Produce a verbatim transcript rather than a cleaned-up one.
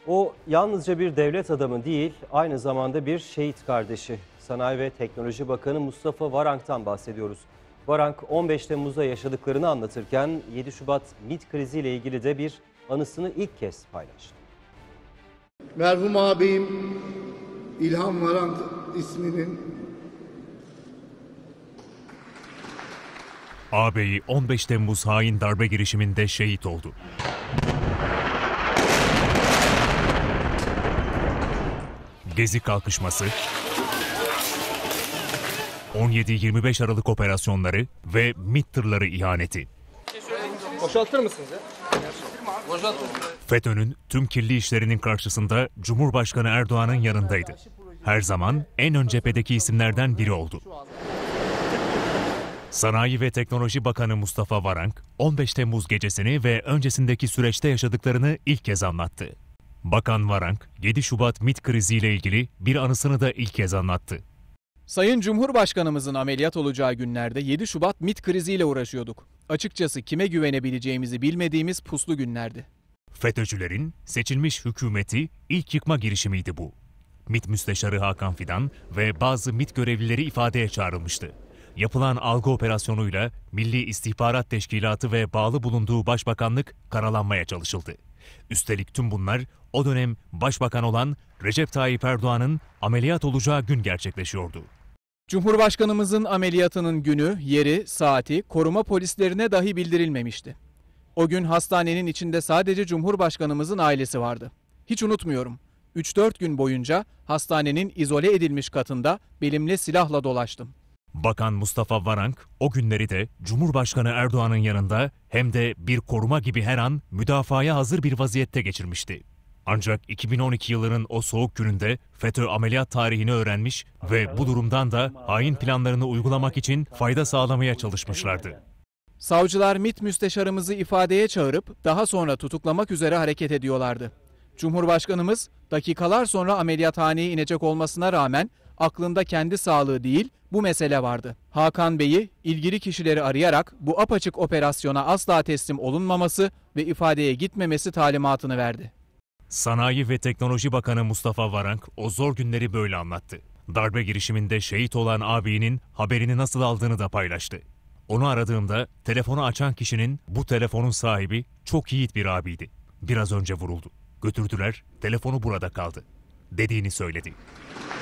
O yalnızca bir devlet adamı değil, aynı zamanda bir şehit kardeşi. Sanayi ve Teknoloji Bakanı Mustafa Varank'tan bahsediyoruz. Varank on beş Temmuz'da yaşadıklarını anlatırken yedi Şubat MİT kriziyle ilgili de bir anısını ilk kez paylaştı. Merhum ağabeyim İlhan Varank isminin ağabeyi on beş Temmuz hain darbe girişiminde şehit oldu. Gezi kalkışması, on yedi yirmi beş Aralık operasyonları ve MİT tırları ihaneti. Boşaltır mısınız ya? Boşaltır. FETÖ'nün tüm kirli işlerinin karşısında Cumhurbaşkanı Erdoğan'ın yanındaydı. Her zaman en ön cephedeki isimlerden biri oldu. Sanayi ve Teknoloji Bakanı Mustafa Varank, on beş Temmuz gecesini ve öncesindeki süreçte yaşadıklarını ilk kez anlattı. Bakan Varank, yedi Şubat MİT kriziyle ilgili bir anısını da ilk kez anlattı. Sayın Cumhurbaşkanımızın ameliyat olacağı günlerde yedi Şubat MİT kriziyle uğraşıyorduk. Açıkçası kime güvenebileceğimizi bilmediğimiz puslu günlerdi. FETÖ'cülerin seçilmiş hükümeti ilk yıkma girişimiydi bu. MİT Müsteşarı Hakan Fidan ve bazı MİT görevlileri ifadeye çağrılmıştı. Yapılan algı operasyonuyla Milli İstihbarat Teşkilatı ve bağlı bulunduğu Başbakanlık karalanmaya çalışıldı. Üstelik tüm bunlar o dönem Başbakan olan Recep Tayyip Erdoğan'ın ameliyat olacağı gün gerçekleşiyordu. Cumhurbaşkanımızın ameliyatının günü, yeri, saati koruma polislerine dahi bildirilmemişti. O gün hastanenin içinde sadece Cumhurbaşkanımızın ailesi vardı. Hiç unutmuyorum. üç dört gün boyunca hastanenin izole edilmiş katında belimle silahla dolaştım. Bakan Mustafa Varank o günleri de Cumhurbaşkanı Erdoğan'ın yanında hem de bir koruma gibi her an müdafaya hazır bir vaziyette geçirmişti. Ancak iki bin on iki yılının o soğuk gününde FETÖ ameliyat tarihini öğrenmiş ve bu durumdan da hain planlarını uygulamak için fayda sağlamaya çalışmışlardı. Savcılar MİT müsteşarımızı ifadeye çağırıp daha sonra tutuklamak üzere hareket ediyorlardı. Cumhurbaşkanımız dakikalar sonra ameliyathaneye inecek olmasına rağmen aklında kendi sağlığı değil bu mesele vardı. Hakan Bey'i ilgili kişileri arayarak bu apaçık operasyona asla teslim olunmaması ve ifadeye gitmemesi talimatını verdi. Sanayi ve Teknoloji Bakanı Mustafa Varank o zor günleri böyle anlattı. Darbe girişiminde şehit olan ağabeyinin haberini nasıl aldığını da paylaştı. Onu aradığımda telefonu açan kişinin bu telefonun sahibi çok yiğit bir abiydi. Biraz önce vuruldu. Götürdüler, telefonu burada kaldı dediğini söyledi.